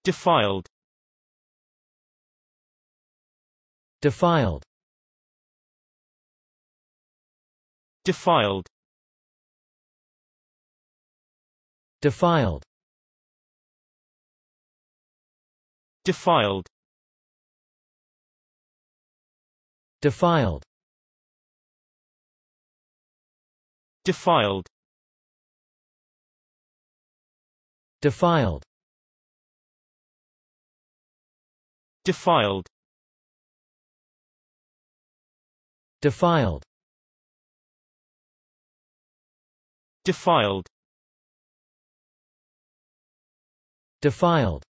defiled, defiled, defiled, defiled, defiled, defiled, defiled, defiled, defiled, defiled, defiled, defiled,